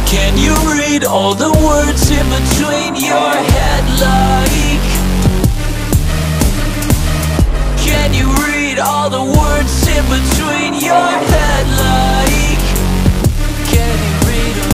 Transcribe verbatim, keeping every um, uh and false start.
Can you read all the words in between your